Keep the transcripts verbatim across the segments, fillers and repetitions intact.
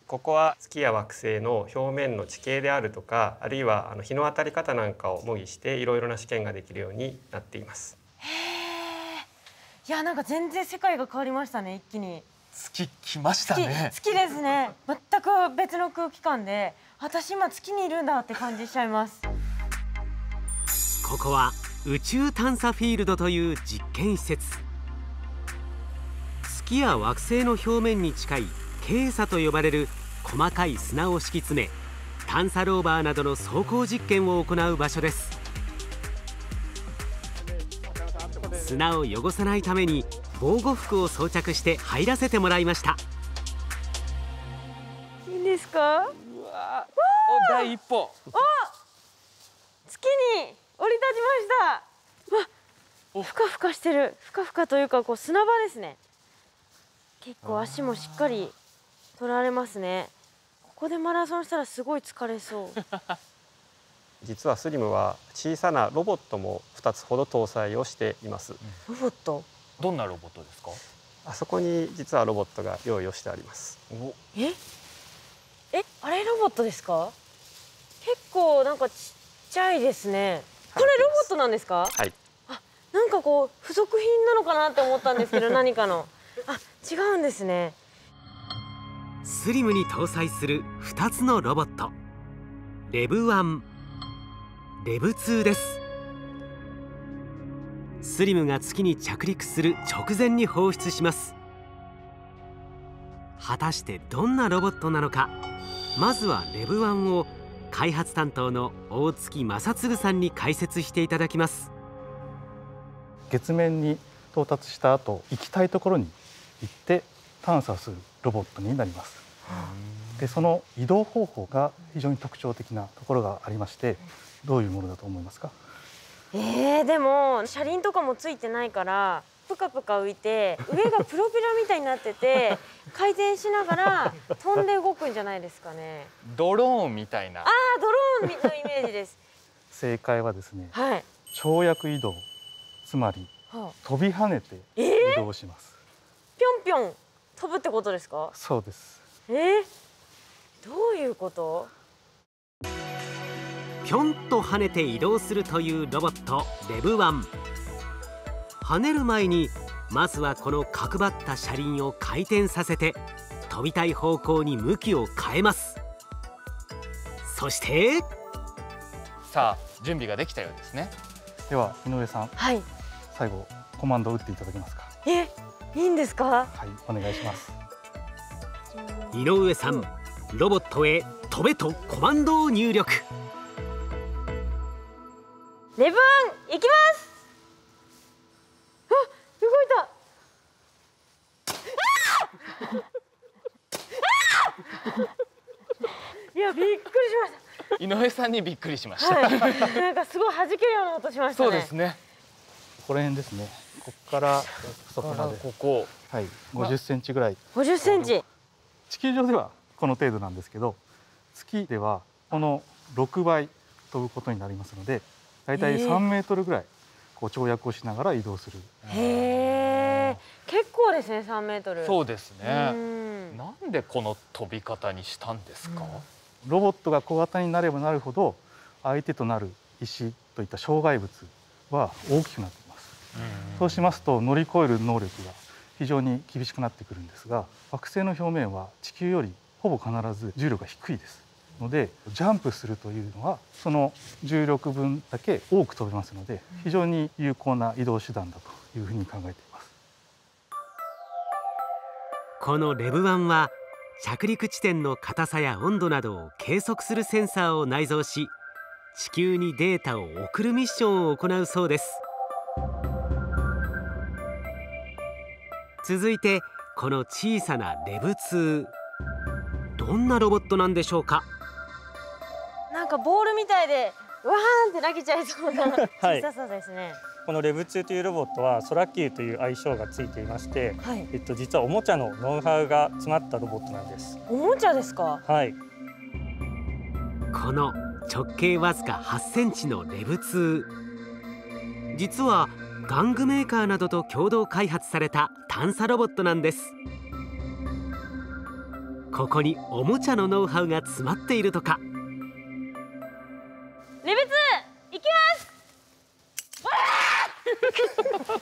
ここは月や惑星の表面の地形であるとか、あるいはあの日の当たり方なんかを模擬していろいろな試験ができるようになっています。 へえ。いや、なんか全然世界が変わりましたね、一気に。 月来ましたね。 月、月ですね。全く別の空気感で、私今月にいるんだって感じしちゃいます。 ここは宇宙探査フィールドという実験施設。月や惑星の表面に近い径砂と呼ばれる細かい砂を敷き詰め、探査ローバーなどの走行実験を行う場所です。砂を汚さないために防護服を装着して入らせてもらいました。 いいんですか？ うわお、第一歩。 お、月に降り立ちました。わ、ふかふかしてる。ふかふかというか、こう砂場ですね。結構足もしっかり取られますね。ここでマラソンしたらすごい疲れそう。 実はスリムは小さなロボットもふたつほど搭載をしています。 ロボット？ どんなロボットですか？ あそこに実はロボットが用意をしてあります。 お、 え？え、あれロボットですか？結構なんかちっちゃいですね。これロボットなんですか？ はい。 あ、なんかこう付属品なのかなって思ったんですけど、何かの。あ、違うんですね。 スリムに搭載するふたつのロボット。レブワン、レブツーです。スリムが月に着陸する直前に放出します。果たしてどんなロボットなのか、まずはレブワンを開発担当の大月正嗣さんに解説していただきます。 月面に到達した後、行きたいところに行って探査するロボットになります。で、その移動方法が非常に特徴的なところがありまして、どういうものだと思いますか？ えー、でも車輪とかもついてないからプカプカ浮いて、上がプロペラみたいになってて回転しながら飛んで動くんじゃないですかね。 ドローンみたいな。 ああ、ドローンのイメージです。 正解はですね、 はい。 跳躍移動、つまりはあ、 飛び跳ねて移動します。 ぴょんぴょん飛ぶってことですか？ そうです。 えー、どういうこと？ ぴょんと跳ねて移動するというロボットレブワン。跳ねる前にまずはこの角張った車輪を回転させて飛びたい方向に向きを変えます。そしてさあ、準備ができたようですね。 では井上さん、 はい。 最後コマンドを打っていただけますか？ え、いいんですか？ はい、お願いします。 井上さん、ロボットへ飛べとコマンドを入力。 レブワン行きます。あ、動いた。あーいや、びっくりしました。 井上さんにびっくりしました。 はい、なんかすごい弾けるような音しましたね。 そうですね。 ここら辺ですね。ここからそこまで、 ここ、 はい、ごじゅっセンチぐらい。 ごじゅっセンチ。 地球上ではこの程度なんですけど、月ではこのろくばい飛ぶことになりますので、だいたいさんメートルぐらいこう跳躍をしながら移動する。 へえ、結構ですね、さんメートル。 そうですね。 んなんでこの飛び方にしたんですか？ ロボットが小型になればなるほど、相手となる石といった障害物は大きくなっています。そうしますと乗り越える能力が非常に厳しくなってくるんですが、惑星の表面は地球よりほぼ必ず重力が低いですので、ジャンプするというのはその重力分だけ多く飛べますので、非常に有効な移動手段だというふうに考えています。 このレブワンは着陸地点の硬さや温度などを計測するセンサーを内蔵し、地球にデータを送るミッションを行うそうです。続いてこの小さなレブツー、どんなロボットなんでしょうか？ なんかボールみたいでわーんって投げちゃいそうな小ささですね。 このレブツーというロボットはソラキューという愛称がついていまして、 はい、 えっと、実はおもちゃのノウハウが詰まったロボットなんです。 おもちゃですか？ はい。 この直径わずかはちセンチのレブツー、実は玩具メーカーなどと共同開発された探査ロボットなんです。 ここにおもちゃのノウハウが詰まっているとか。 レベツ行きます。わあびっくりしたびっく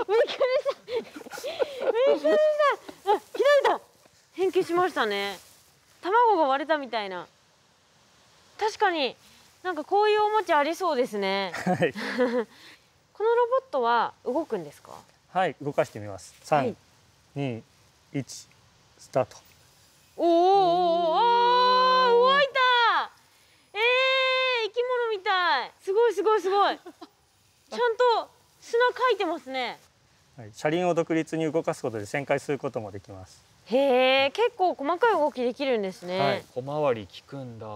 りした。あ、開いた。変形しましたね。卵が割れたみたいな。確かになんかこういうおもちゃありそうですね。 はい。 このロボットは動くんですか？ はい、動かしてみます。三、 はい、 二、一、スタート。 おーおーおー、動いた。えー、生き物みたい。すごいすごいすごい。ちゃんと砂かいてますね。 はい、車輪を独立に動かすことで旋回することもできます。 へえ、結構細かい動きできるんですね。 はい、小回り効くんだ。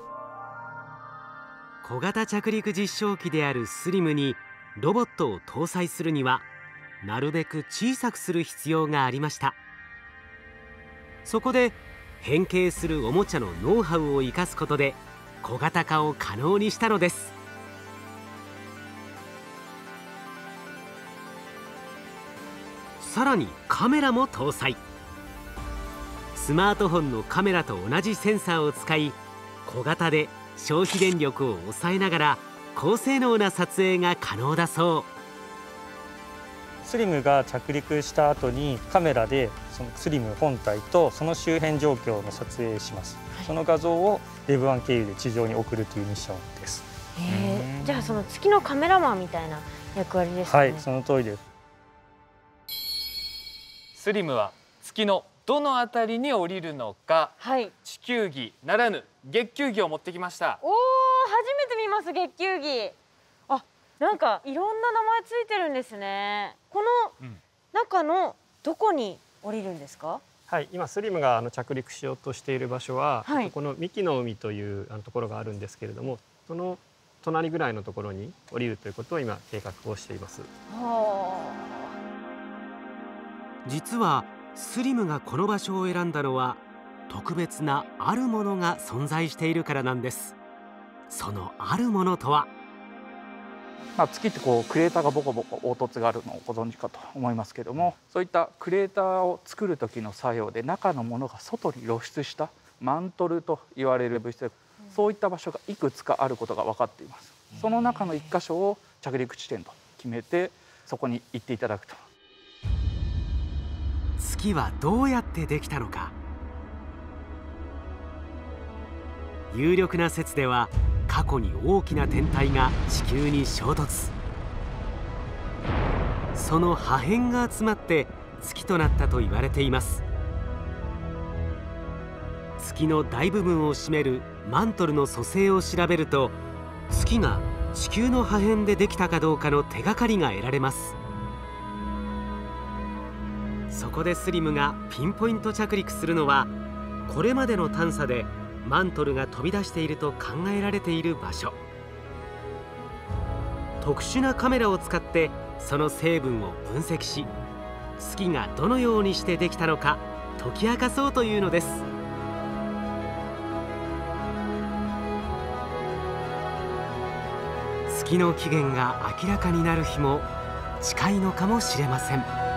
小型着陸実証機であるスリムにロボットを搭載するにはなるべく小さくする必要がありました。そこで変形するおもちゃのノウハウを生かすことで小型化を可能にしたのです。さらにカメラも搭載。スマートフォンのカメラと同じセンサーを使い、小型で消費電力を抑えながら高性能な撮影が可能だそう。 スリムが着陸した後にカメラでそのスリム本体とその周辺状況の撮影します、はい、その画像をレブワン経由で地上に送るというミッションです。 へえ、じゃあその月のカメラマンみたいな役割ですね。 はい、その通りです。 スリムは月のどのあたりに降りるのか、はい、地球儀ならぬ月球儀を持ってきました。 おお、初めて見ます月球儀。あ、なんかいろんな名前ついてるんですね。この中のどこに降りるんですか？ はい、今スリムがあの着陸しようとしている場所は、はい、この三木の海というあのところがあるんですけれども、その隣ぐらいのところに降りるということを今計画をしています。はあ、実はスリムがこの場所を選んだのは特別なあるものが存在しているからなんです。そのあるものとは、 まあ、月ってこうクレーターがボコボコ凹凸があるのをご存知かと思いますけども、そういったクレーターを作る時の作用で中のものが外に露出したマントルと言われる物質で、そういった場所がいくつかあることが分かっています。その中のいっ箇所を着陸地点と決めて、そこに行っていただくと。 月はどうやってできたのか。有力な説では過去に大きな天体が地球に衝突、その破片が集まって月となったと言われています。月の大部分を占めるマントルの組成を調べると、月が地球の破片でできたかどうかの手がかりが得られます。そこでスリムがピンポイント着陸するのは、これまでの探査でマントルが飛び出していると考えられている場所。特殊なカメラを使ってその成分を分析し、月がどのようにしてできたのか解き明かそうというのです。月の起源が明らかになる日も近いのかもしれません。